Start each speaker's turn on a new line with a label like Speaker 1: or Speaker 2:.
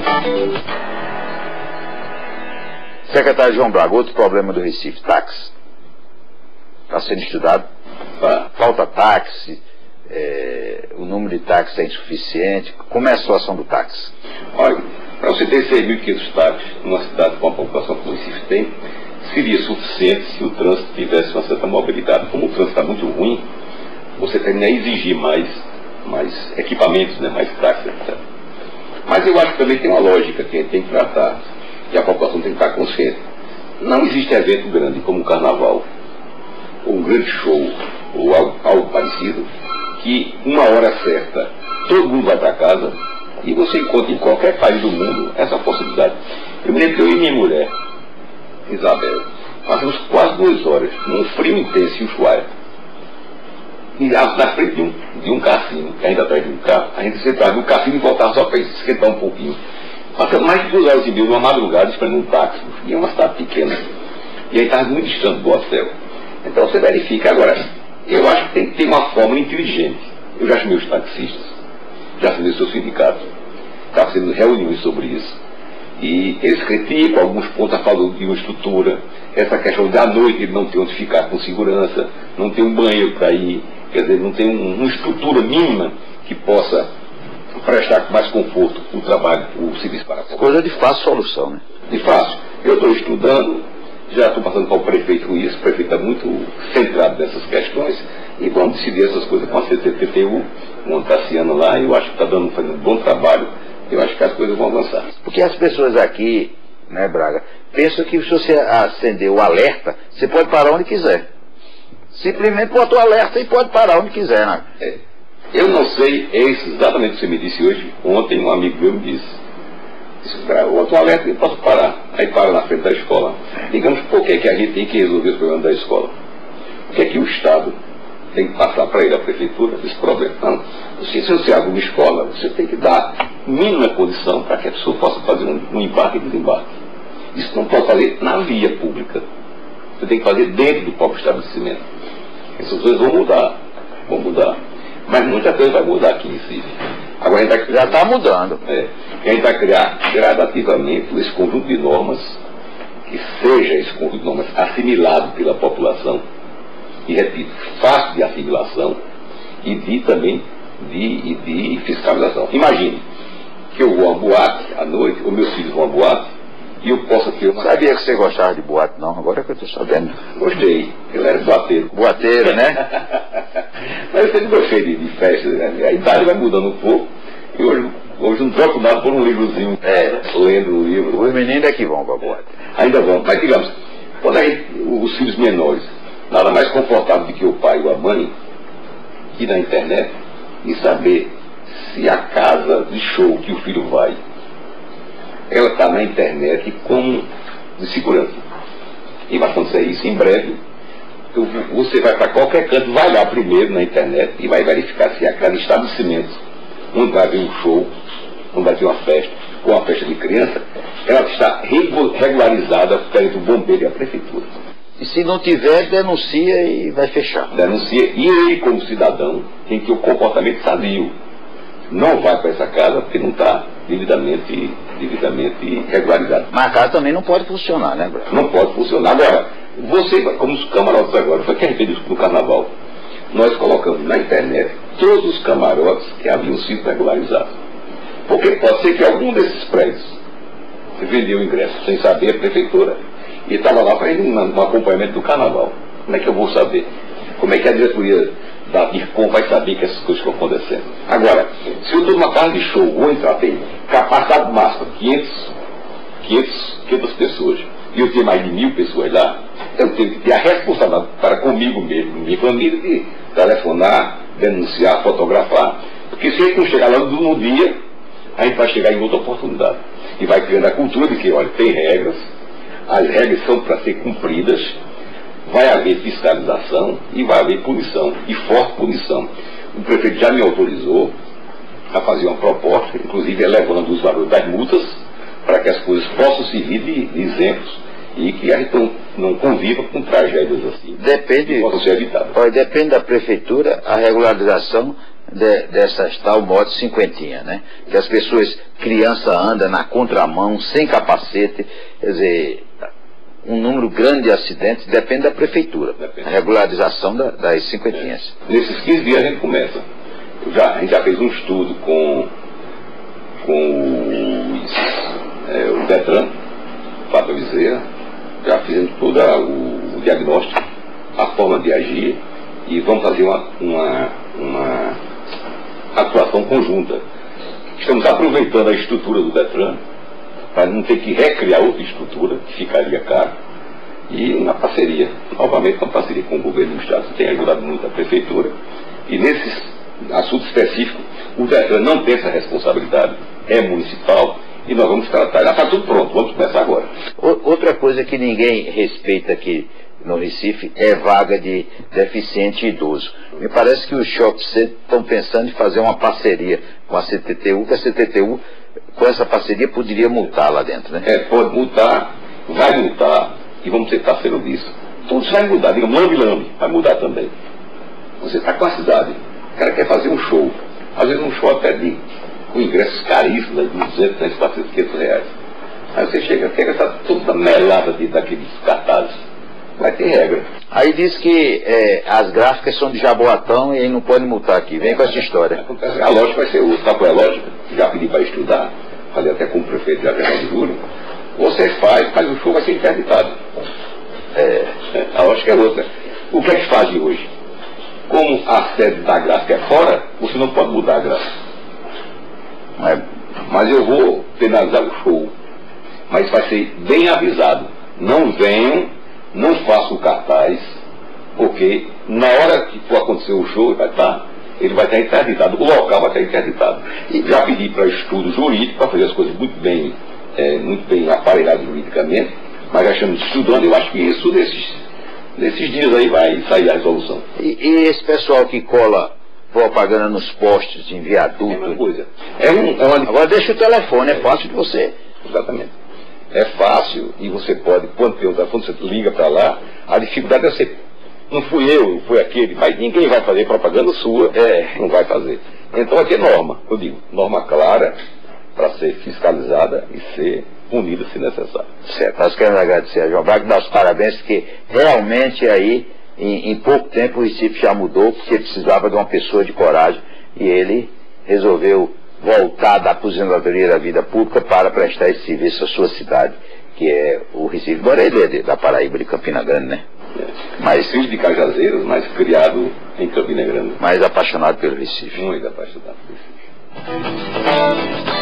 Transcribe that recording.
Speaker 1: Secretário João Braga, outro problema do Recife, táxi. Está sendo estudado. Falta táxi, o número de táxis é insuficiente. Como é a situação do táxi?
Speaker 2: Olha, para você ter 6.500 táxis numa cidade com a população que o Recife tem, seria suficiente se o trânsito tivesse uma certa mobilidade. Como o trânsito está muito ruim, você tem a exigir mais equipamentos, né, mais táxis, etc. Mas eu acho que também tem uma lógica que a gente tem que tratar, e a população tem que estar consciente. Não existe evento grande como um carnaval, ou um grande show, ou algo parecido, que uma hora certa todo mundo vai para casa e você encontra em qualquer país do mundo essa possibilidade. Eu me lembro que eu e minha mulher, Isabel, passamos quase 2 horas num frio intenso em Ushuaia, e na frente de um cassino, que ainda atrás de um carro, a gente sentava no cassino e voltava só para esquentar um pouquinho. Passando mais de 2 horas e meia numa madrugada esperando um táxi. E é uma cidade pequena. E aí estava muito distante do hotel. Então você verifica. Agora, eu acho que tem que ter uma forma inteligente. Eu já chamei os taxistas, já chamei o seu sindicato, estava fazendo reuniões sobre isso. E eles criticam alguns pontos a favor de uma estrutura, essa questão de à noite ele não ter onde ficar com segurança, não ter um banheiro para ir, quer dizer, não ter uma estrutura mínima que possa prestar com mais conforto o trabalho, o serviço para a população.
Speaker 1: Coisa de fácil solução, né?
Speaker 2: De fácil. Eu estou estudando, já estou passando para o prefeito com isso, o prefeito está muito centrado nessas questões, e vamos decidir essas coisas com a CCTTU, com o Tassiano lá, e eu acho que está fazendo um bom trabalho, eu acho que as coisas vão avançar.
Speaker 1: Porque as pessoas aqui, né, Braga, pensam que se você acender o alerta, você pode parar onde quiser. Simplesmente bota o alerta e pode parar onde quiser, né?
Speaker 2: Eu não sei, exatamente o que você me disse hoje. Ontem um amigo meu me disse, bota o alerta e eu posso parar. Aí para na frente da escola. Digamos, por que a gente tem que resolver os problemas da escola? Por que o Estado tem que passar para ele, a prefeitura, esse problema? Não. Se você abre uma escola, você tem que dar mínima condição para que a pessoa possa fazer um embarque e desembarque. Isso não pode fazer na via pública. Você tem que fazer dentro do próprio estabelecimento. Essas coisas vão mudar. Mas muita coisa vai mudar aqui em Recife. Agora a gente
Speaker 1: já está mudando.
Speaker 2: A gente vai criar gradativamente esse conjunto de normas, que seja esse conjunto de normas assimilado pela população, e repito, fácil de assimilação, e de fiscalização. Imagine que eu vou a uma boate à noite, ou meus filhos vão a uma boate, e eu possa ter uma...
Speaker 1: Sabia que você gostava de boate, não? Agora é que eu estou sabendo.
Speaker 2: Gostei. Eu era boateiro.
Speaker 1: Boateiro, né?
Speaker 2: Mas eu sempre gostei de festa, né? A idade vai mudando um pouco. E hoje não troco nada por um livrozinho. Lendo o livro.
Speaker 1: Os meninos é que vão para a boate.
Speaker 2: Ainda vão. Mas digamos, quando os filhos menores, nada mais confortável do que o pai ou a mãe, ir na internet e saber se a casa de show que o filho vai, ela está na internet como de segurança. E vai acontecer isso em breve. Você vai para qualquer canto, vai lá primeiro na internet e vai verificar se aquele estabelecimento onde vai haver um show, onde vai ter uma festa, ou uma festa de criança, ela está regularizada perante o bombeiro e a prefeitura.
Speaker 1: E se não tiver, denuncia e vai fechar.
Speaker 2: Denuncia, e ele, como cidadão, tem que ter o comportamento sadio. Não vai para essa casa porque não está devidamente regularizado.
Speaker 1: Mas a casa também não pode funcionar, né, Braga?
Speaker 2: Não pode funcionar. Agora, você, como os camarotes agora, foi que a gente fez no carnaval. Nós colocamos na internet todos os camarotes que haviam sido regularizados. Porque pode ser que algum desses prédios vendeu o ingresso sem saber a prefeitura. E estava lá fazendo um acompanhamento do carnaval. Como é que eu vou saber? Como é que a diretoria da DIRCOM vai saber que essas coisas estão acontecendo? Agora, se eu estou numa casa de show, vou entrar, tem capacidade máxima, 500 pessoas, e eu tenho mais de 1.000 pessoas lá, eu tenho que ter a responsabilidade para comigo mesmo, minha família, de telefonar, denunciar, fotografar. Porque se a gente não chegar lá no dia, a gente vai chegar em outra oportunidade. E vai criando a cultura de que, olha, tem regras, as regras são para ser cumpridas, vai haver fiscalização e vai haver punição, e forte punição. O prefeito já me autorizou a fazer uma proposta, inclusive elevando os valores das multas, para que as coisas possam servir de exemplos e que a gente não conviva com tragédias assim.
Speaker 1: Depende,
Speaker 2: possam ser evitadas.
Speaker 1: Depende da prefeitura a regularização dessas tal moto cinquentinha, né? Que as pessoas, criança anda na contramão, sem capacete, quer dizer, um número grande de acidentes depende da prefeitura, a regularização das cinquentinhas.
Speaker 2: Nesses 15 dias a gente começa. A gente já fez um estudo com o Detran, Fábio Vizeira, já fizemos todo o diagnóstico, a forma de agir, e vamos fazer uma atuação conjunta. Estamos aproveitando a estrutura do Detran, para não ter que recriar outra estrutura, que ficaria caro, e uma parceria, novamente uma parceria com o governo do Estado, que tem ajudado muito a prefeitura, e nesses assuntos específicos, o Detran não tem essa responsabilidade, é municipal, e nós vamos tratar. Já está tudo pronto, vamos começar agora.
Speaker 1: Outra coisa que ninguém respeita aqui no Recife é vaga de deficiente e idoso. Me parece que os shopping centers estão pensando em fazer uma parceria com a CTTU, que a CTTU, com essa parceria, poderia multar lá dentro, né?
Speaker 2: Pode multar, vai multar, e vamos ser parceiro disso. Tudo vai mudar, diga, lambe, vai mudar também. Você está com a cidade, o cara quer fazer um show, às vezes um show até com ingressos caríssimos, de 200, 300, 400, 500 reais. Aí você chega, pega essa toda melada daqueles cartazes, vai ter regra.
Speaker 1: Aí diz que as gráficas são de Jaboatão e aí não pode multar aqui. Vem com essa história.
Speaker 2: A lógica vai ser outra. Sabe qual é a lógica? Já pedi para estudar, falei até com o prefeito de Jaboatão de Júlio. Você faz, mas o show vai ser interditado. A lógica é outra. O que é que fazem hoje? Como a sede da gráfica é fora, você não pode mudar a gráfica. Mas eu vou penalizar o show. Mas vai ser bem avisado. Não venham, não façam cartaz, porque na hora que for acontecer o show, ele vai estar interditado, o local vai estar interditado. E já pedi para estudo jurídico, para fazer as coisas muito bem aparelhadas juridicamente, mas já estamos estudando, eu acho que isso nesses dias aí vai sair a resolução.
Speaker 1: E esse pessoal que cola propaganda nos postes, em viaduto?
Speaker 2: É uma coisa.
Speaker 1: Agora deixa o telefone, é fácil de você.
Speaker 2: Exatamente. É fácil e você pode, quando você liga para lá, a dificuldade é ser, não fui eu, foi aquele, mas ninguém vai fazer propaganda sua, não vai fazer. Então aqui é norma, eu digo, norma clara para ser fiscalizada e ser punida se necessário.
Speaker 1: Certo, nós queremos agradecer a João Braga e dar os parabéns, porque realmente aí, em pouco tempo o Recife já mudou, porque precisava de uma pessoa de coragem e ele resolveu voltar da aposentadoria da vida pública para prestar esse serviço à sua cidade, que é o Recife. Agora ele é da Paraíba, de Campina Grande, né?
Speaker 2: Mas filho de Cajazeiros, mas criado em Campina Grande.
Speaker 1: Mais apaixonado pelo Recife.
Speaker 2: Muito apaixonado pelo Recife.